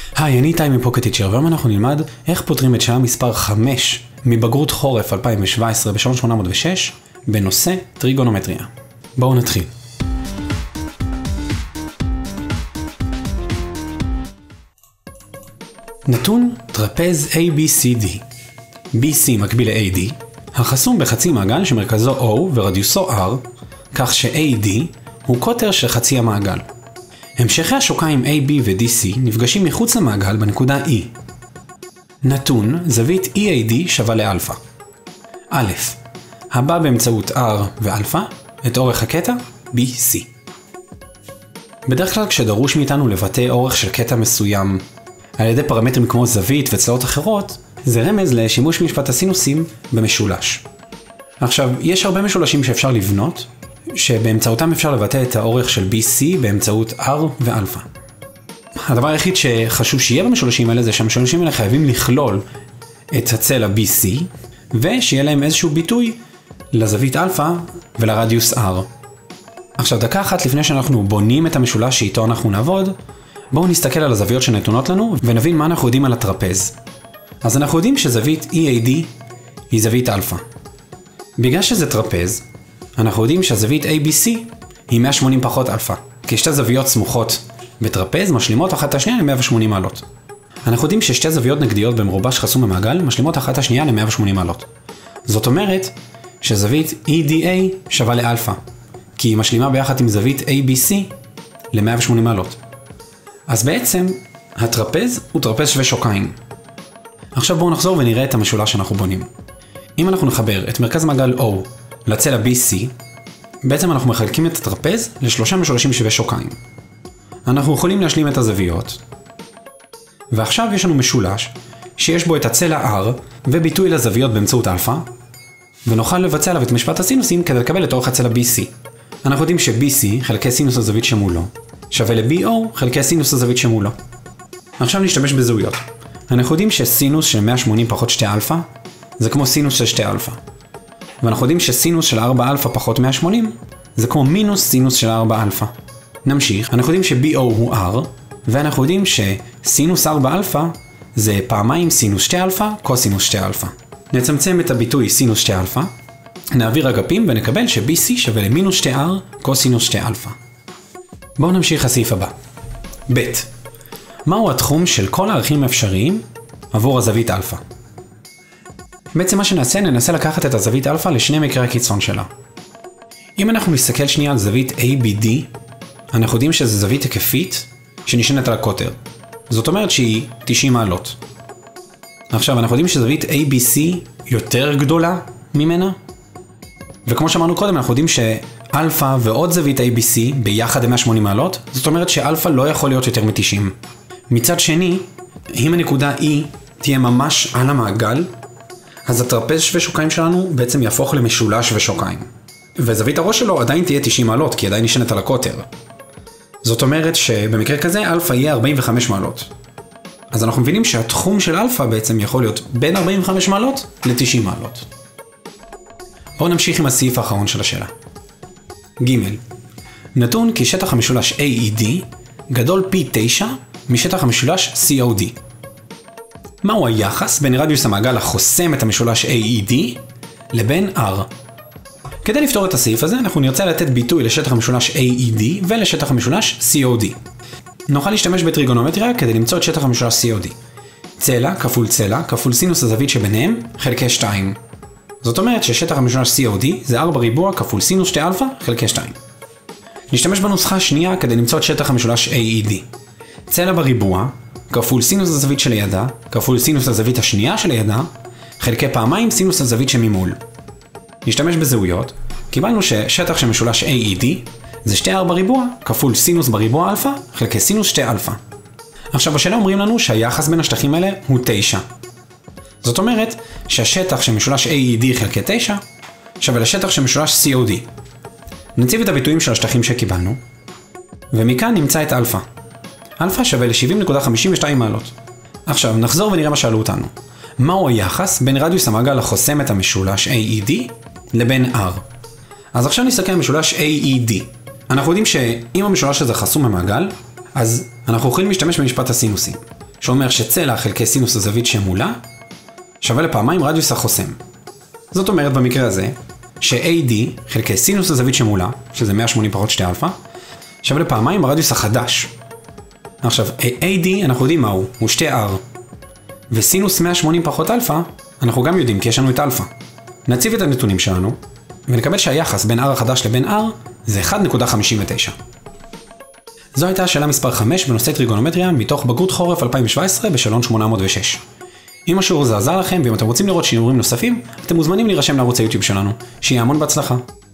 היי, אני איתי מפוקט טיצ'ר, והיום אנחנו נלמד איך פותרים את שאלה מספר 5 מבגרות חורף 2017 בשעון 806 בנושא טריגונומטריה. בואו נתחיל. נתון טרפז ABCD. BC מקביל ל-AD, החסום בחצי מעגל שמרכזו O ורדיוסו R, כך ש-AD הוא קוטר של חצי המעגל. המשכי השוקיים AB ו-DC נפגשים מחוץ למעגל בנקודה E. נתון זווית EAD שווה לאלפא. א', הבא באמצעות R ואלפא את אורך הקטע BC. בדרך כלל כשדרוש מאיתנו לבטא אורך של קטע מסוים על ידי פרמטרים כמו זווית וצלעות אחרות, זה רמז לשימוש במשפט הסינוסים במשולש. עכשיו, יש הרבה משולשים שאפשר לבנות, שבאמצעותם אפשר לבטא את האורך של BC באמצעות R ואלפא. הדבר היחיד שחשוב שיהיה במשולשים האלה זה שהמשולשים האלה חייבים לכלול את הצלע BC, ושיהיה להם איזשהו ביטוי לזווית אלפא ולרדיוס R. עכשיו, דקה אחת לפני שאנחנו בונים את המשולש שאיתו אנחנו נעבוד, בואו נסתכל על הזוויות שנתונות לנו ונבין מה אנחנו יודעים על הטרפז. אז אנחנו יודעים שזווית EAD היא זווית אלפא. בגלל שזה טרפז, אנחנו יודעים שהזווית ABC היא 180 פחות אלפא, כי שתי זוויות סמוכות בטרפז משלימות אחת השנייה ל-180 מעלות. אנחנו יודעים ששתי זוויות נגדיות במרובע שחסום במעגל משלימות אחת השנייה ל-180 מעלות. זאת אומרת שזווית EDA שווה לאלפא, כי היא משלימה ביחד עם זווית ABC ל-180 מעלות. אז בעצם הטרפז הוא טרפז שווה שוקיים. עכשיו בואו נחזור ונראה את המשולש שאנחנו בונים. אם אנחנו נחבר את מרכז מעגל O לצלע BC, בעצם אנחנו מחלקים את הטרפז לשלושה משולשים שווה שוקיים. אנחנו יכולים להשלים את הזוויות, ועכשיו יש לנו משולש שיש בו את הצלע R וביטוי לזוויות באמצעות אלפא, ונוכל לבצע עליו את משפט הסינוסים כדי לקבל את אורך הצלע BC. אנחנו יודעים ש-BC חלקי סינוס הזווית שמולו שווה ל-BO חלקי סינוס הזווית שמולו. עכשיו נשתמש בזהויות. אנחנו יודעים שסינוס של 180 פחות 2 אלפא זה כמו סינוס של 2 אלפא. ואנחנו יודעים שסינוס של 4 אלפא פחות 180 זה כמו מינוס סינוס של 4 אלפא. נמשיך, אנחנו יודעים ש-BO הוא R, ואנחנו יודעים שסינוס 4 אלפא זה פעמיים סינוס 2 אלפא קוסינוס 2 אלפא. נצמצם את הביטוי סינוס 2 אלפא, נעביר אגפים ונקבל ש-BC שווה למינוס 2R קוסינוס 2 אלפא. בואו נמשיך לסעיף הבא. ב', מהו התחום של כל הערכים האפשריים עבור הזווית אלפא? בעצם מה שנעשה, ננסה לקחת את הזווית אלפא לשני מקרי הקיצון שלה. אם אנחנו נסתכל שנייה על זווית ABD, אנחנו יודעים שזו זווית היקפית שנשענת על הקוטר. זאת אומרת שהיא 90 מעלות. עכשיו, אנחנו יודעים שזווית ABC יותר גדולה ממנה, וכמו שאמרנו קודם, אנחנו יודעים שאלפא ועוד זווית ABC ביחד הם 180 מעלות, זאת אומרת שאלפא לא יכול להיות יותר מ-90. מצד שני, אם הנקודה E תהיה ממש על המעגל, אז הטרפז שווה שוקיים שלנו בעצם יהפוך למשולש שווה שוקיים. וזווית הראש שלו עדיין תהיה 90 מעלות, כי עדיין נשענת על הקוטר. זאת אומרת שבמקרה כזה אלפא יהיה 45 מעלות. אז אנחנו מבינים שהתחום של אלפא בעצם יכול להיות בין 45 מעלות ל-90 מעלות. בואו נמשיך עם הסעיף האחרון של השאלה. ג', נתון כי שטח המשולש AED גדול פי 9 משטח המשולש COD. מהו היחס בין רדיוס המעגל החוסם את המשולש AED לבין R? כדי לפתור את הסעיף הזה, אנחנו נרצה לתת ביטוי לשטח המשולש AED ולשטח המשולש COD. נוכל להשתמש בטריגונומטריה כדי למצוא את שטח המשולש COD. צלע כפול סינוס הזווית שביניהם חלקי 2. זאת אומרת ששטח המשולש COD זה 4 ריבוע כפול סינוס 2 אלפא חלקי 2. נשתמש בנוסחה השנייה כדי למצוא את שטח המשולש AED. צלע בריבוע כפול סינוס הזווית שלידה כפול סינוס הזווית השנייה שלידה חלקי פעמיים סינוס הזווית שממול. נשתמש בזהויות, קיבלנו ששטח של משולש AED זה 2R בריבוע כפול סינוס בריבוע אלפא חלקי סינוס 2 אלפא. עכשיו בשאלה אומרים לנו שהיחס בין השטחים האלה הוא 9. זאת אומרת שהשטח של משולש AED חלקי 9 שווה לשטח של משולש COD. נציב את הביטויים של השטחים שקיבלנו, ומכאן נמצא את אלפא. אלפא שווה ל-70.52 מעלות. עכשיו נחזור ונראה מה שאלו אותנו. מהו היחס בין רדיוס המעגל החוסם את המשולש AED לבין R? אז עכשיו נסתכל על משולש AED. אנחנו יודעים שאם המשולש הזה חסום במעגל, אז אנחנו יכולים להשתמש במשפט הסינוסים, שאומר שצלע חלקי סינוס הזווית שמולה שווה לפעמיים רדיוס החוסם. זאת אומרת במקרה הזה ש-AD חלקי סינוס הזווית שמולה, שזה 180 פחות 2 אלפא, שווה לפעמיים הרדיוס החדש. עכשיו, AD אנחנו יודעים מהו, הוא 2R. וסינוס 180 פחות אלפא, אנחנו גם יודעים כי יש לנו את אלפא. נציב את הנתונים שלנו, ונקבל שהיחס בין R החדש לבין R זה 1.59. זו הייתה השאלה מספר 5 בנושא טריגונומטריה מתוך בגרות חורף 2017 בשאלון 806. אם השיעור הזה עזר לכם ואם אתם רוצים לראות שיעורים נוספים, אתם מוזמנים להירשם לערוץ היוטיוב שלנו. שיהיה המון בהצלחה.